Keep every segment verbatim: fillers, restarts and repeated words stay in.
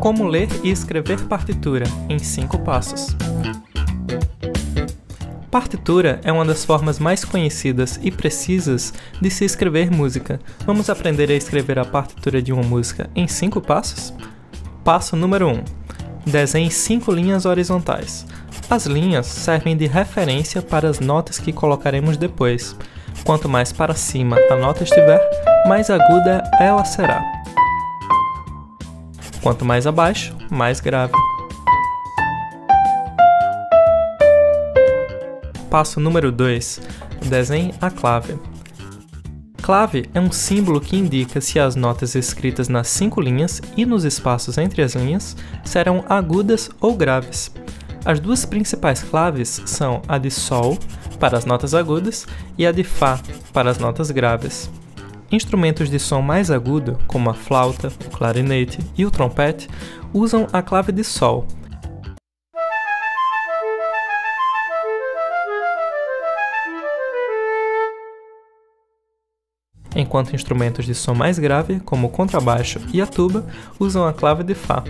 Como ler e escrever partitura em cinco passos. Partitura é uma das formas mais conhecidas e precisas de se escrever música. Vamos aprender a escrever a partitura de uma música em cinco passos? Passo número um. Desenhe cinco linhas horizontais. As linhas servem de referência para as notas que colocaremos depois. Quanto mais para cima a nota estiver, mais aguda ela será. Quanto mais abaixo, mais grave. Passo número dois. Desenhe a clave. Clave é um símbolo que indica se as notas escritas nas cinco linhas e nos espaços entre as linhas serão agudas ou graves. As duas principais claves são a de Sol, para as notas agudas, e a de Fá, para as notas graves. Instrumentos de som mais agudo, como a flauta, o clarinete e o trompete, usam a clave de Sol. Enquanto instrumentos de som mais grave, como o contrabaixo e a tuba, usam a clave de Fá.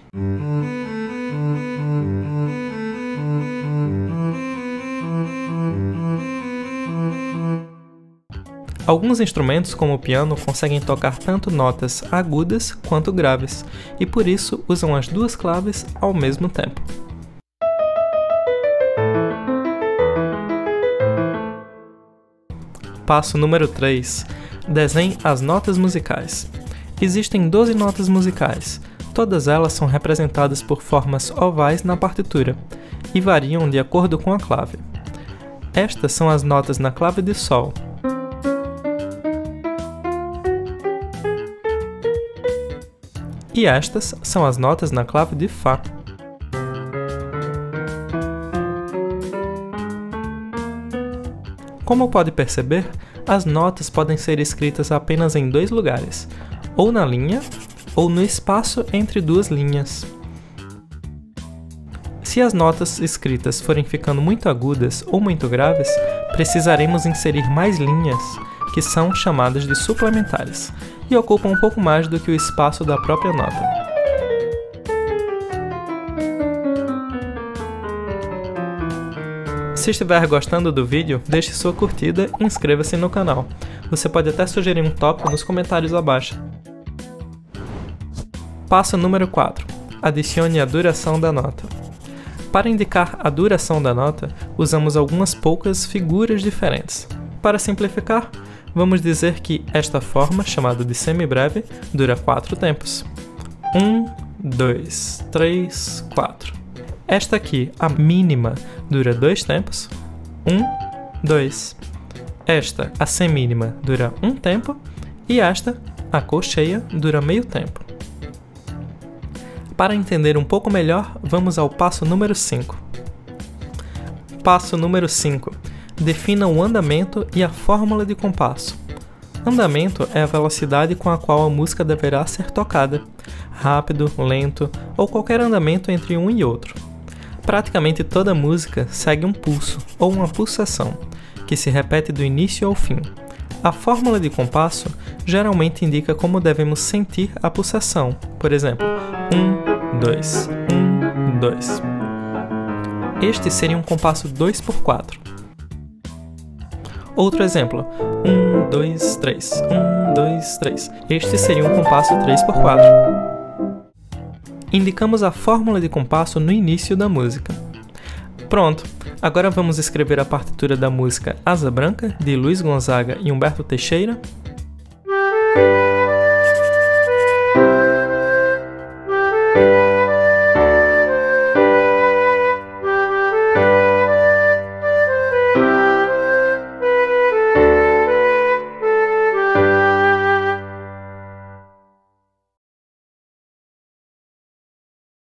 Alguns instrumentos, como o piano, conseguem tocar tanto notas agudas quanto graves, e por isso usam as duas claves ao mesmo tempo. Passo número três. Desenhe as notas musicais. Existem doze notas musicais. Todas elas são representadas por formas ovais na partitura e variam de acordo com a clave. Estas são as notas na clave de Sol. E estas são as notas na clave de Fá. Como pode perceber, as notas podem ser escritas apenas em dois lugares, ou na linha, ou no espaço entre duas linhas. Se as notas escritas forem ficando muito agudas ou muito graves, precisaremos inserir mais linhas, que são chamadas de suplementares, e ocupam um pouco mais do que o espaço da própria nota. Se estiver gostando do vídeo, deixe sua curtida e inscreva-se no canal. Você pode até sugerir um tópico nos comentários abaixo. Passo número quatro. Adicione a duração da nota. Para indicar a duração da nota, usamos algumas poucas figuras diferentes. Para simplificar, vamos dizer que esta forma, chamada de semibreve, dura quatro tempos. um, dois, três, quatro. Esta aqui, a mínima, dura dois tempos. um, dois. Esta, a semínima, dura um tempo. E esta, a colcheia, dura meio tempo. Para entender um pouco melhor, vamos ao passo número cinco. Passo número cinco. Defina o andamento e a fórmula de compasso. Andamento é a velocidade com a qual a música deverá ser tocada, rápido, lento ou qualquer andamento entre um e outro. Praticamente toda música segue um pulso ou uma pulsação, que se repete do início ao fim. A fórmula de compasso geralmente indica como devemos sentir a pulsação, por exemplo, um, dois, um, dois. Este seria um compasso dois por quatro. Outro exemplo, um, dois, três, um, dois, três. Este seria um compasso três por quatro. Indicamos a fórmula de compasso no início da música. Pronto, agora vamos escrever a partitura da música Asa Branca, de Luiz Gonzaga e Humberto Teixeira.